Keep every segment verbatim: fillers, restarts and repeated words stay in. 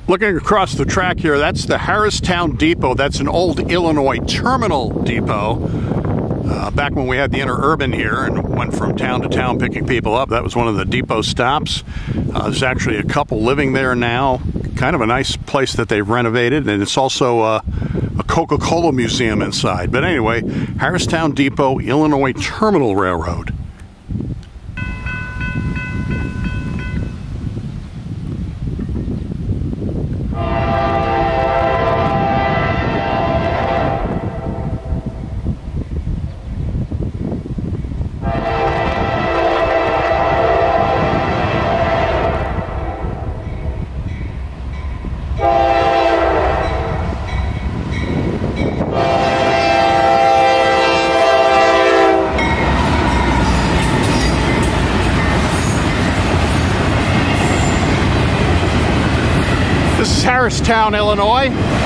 Looking across the track here, that's the Harristown Depot. That's an old Illinois terminal depot. Uh, back when we had the interurban here and went from town to town picking people up, that was one of the depot stops. Uh, there's actually a couple living there now. Kind of a nice place that they've renovated, and it's also uh, a Coca Cola museum inside. But anyway, Harristown Depot, Illinois Terminal Railroad. This is Harristown, Illinois.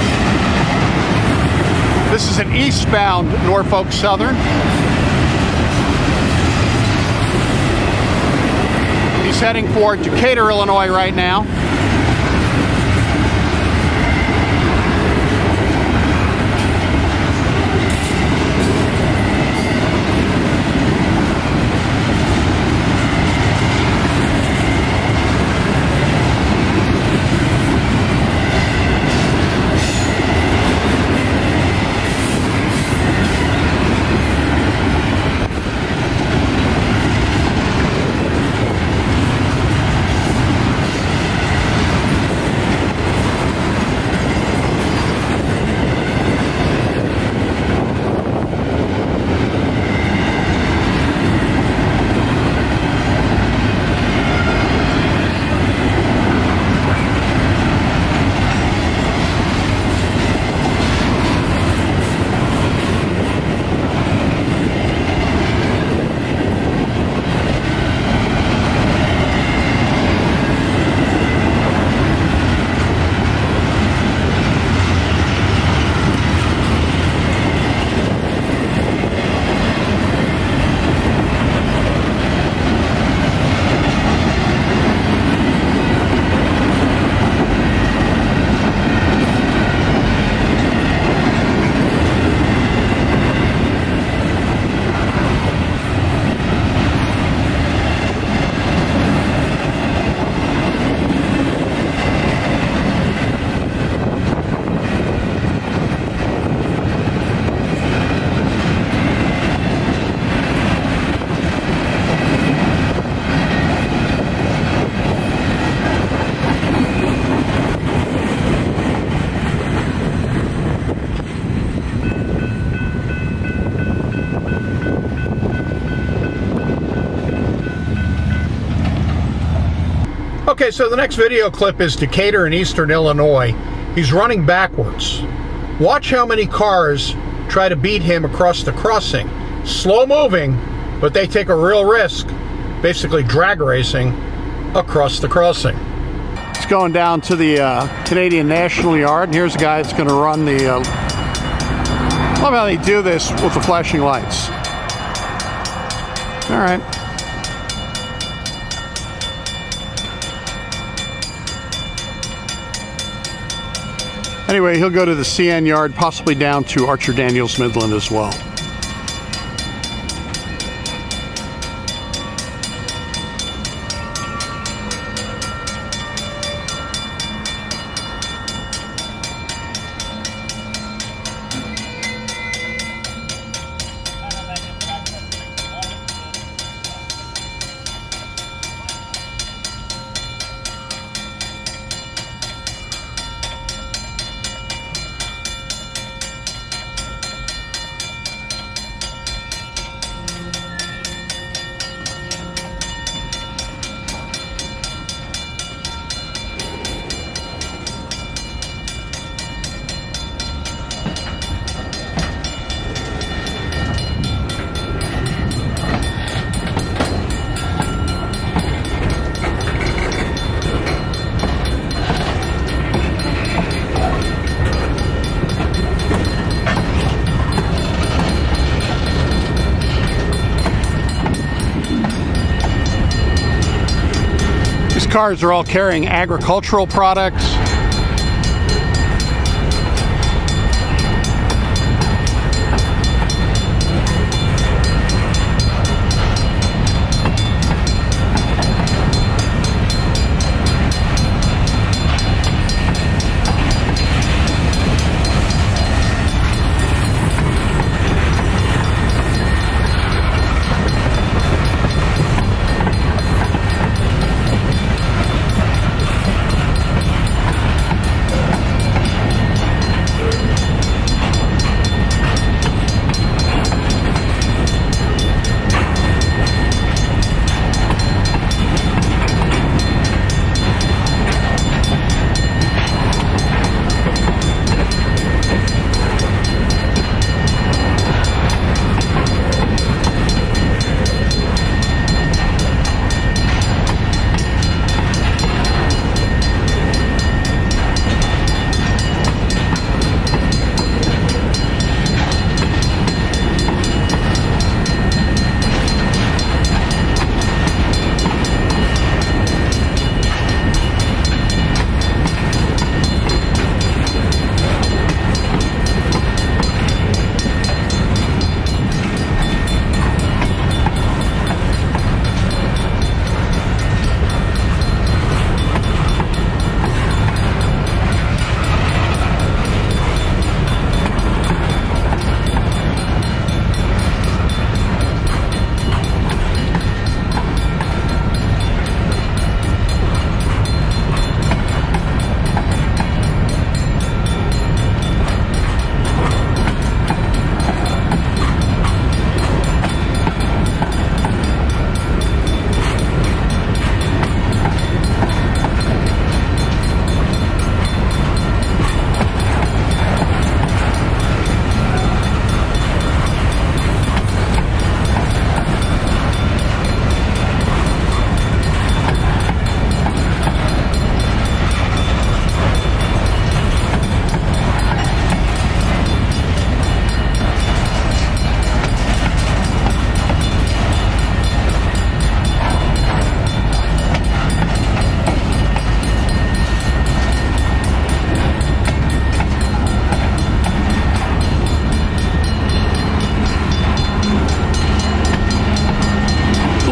This is an eastbound Norfolk Southern. He's heading for Decatur, Illinois right now. Okay, so the next video clip is Decatur in Eastern Illinois. He's running backwards. Watch how many cars try to beat him across the crossing. Slow moving, but they take a real risk, basically drag racing across the crossing. It's going down to the uh, Canadian National Yard, and here's a guy that's going to run the... Uh, love how they do this with the flashing lights. All right. Anyway, he'll go to the C N yard, possibly down to Archer Daniels Midland as well. Cars are all carrying agricultural products,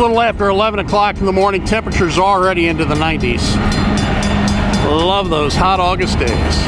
little after eleven o'clock in the morning. Temperatures already into the nineties. Love those hot August days.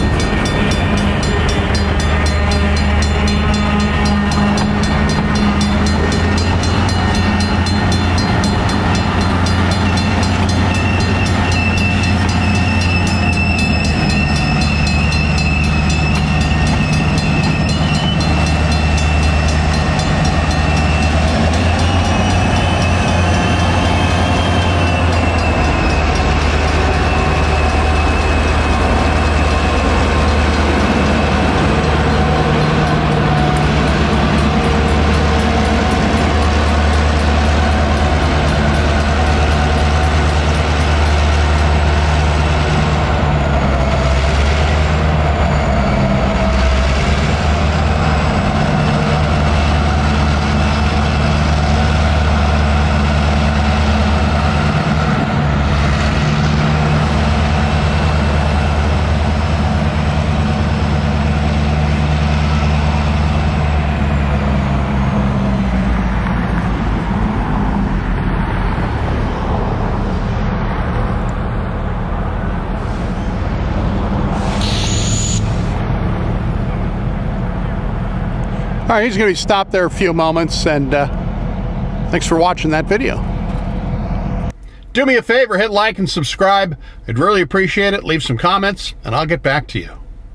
All right, he's going to be stopped there a few moments, and uh, thanks for watching that video. Do me a favor, hit like and subscribe. I'd really appreciate it. Leave some comments, and I'll get back to you.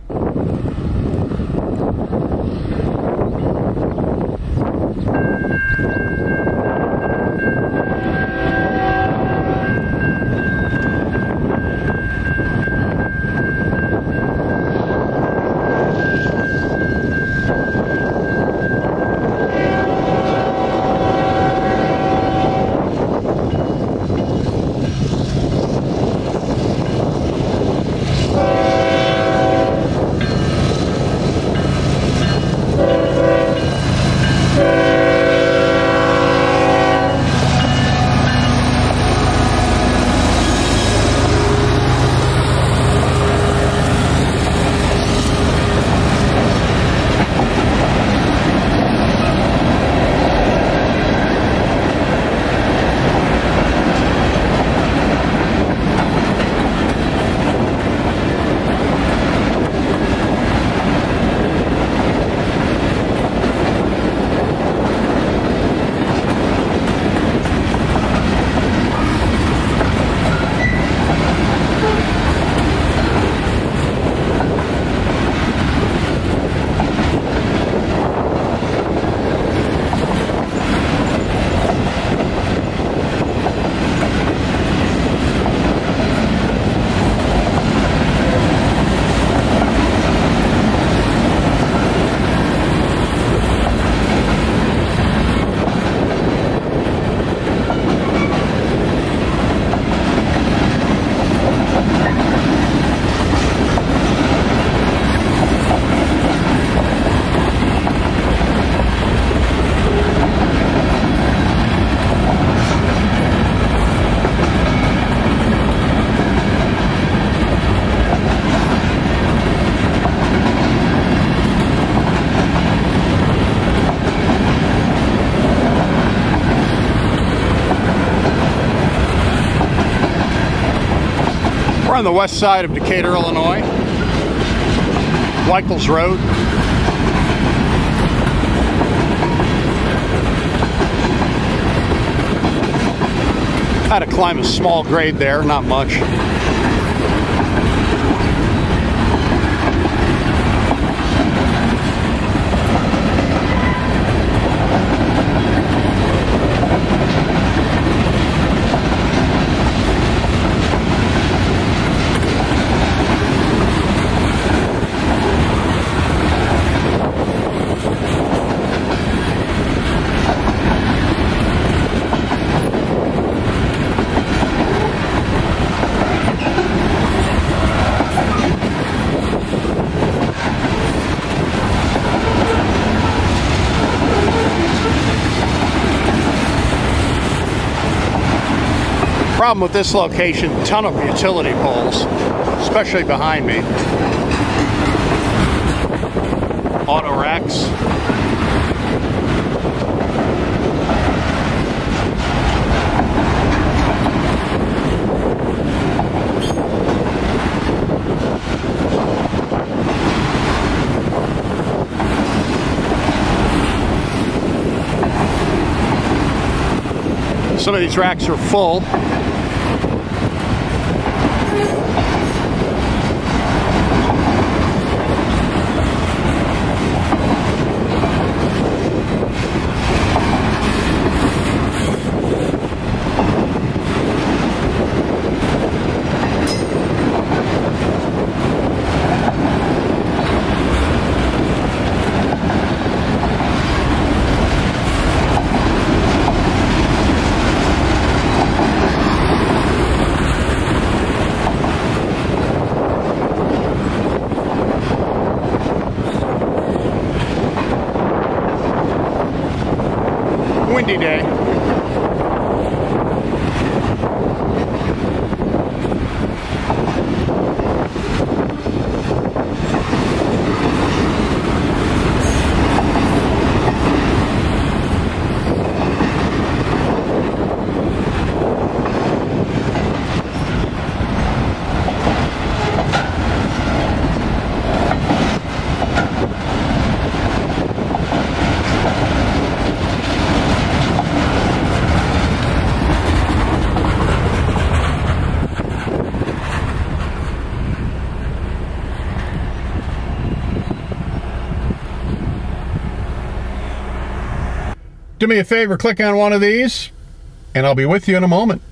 On the west side of Decatur, Illinois, Weichels Road. Had to climb a small grade there, not much. Problem with this location, a ton of utility poles, especially behind me. Auto racks. Some of these racks are full. Windy day. Do me a favor, click on one of these, and I'll be with you in a moment.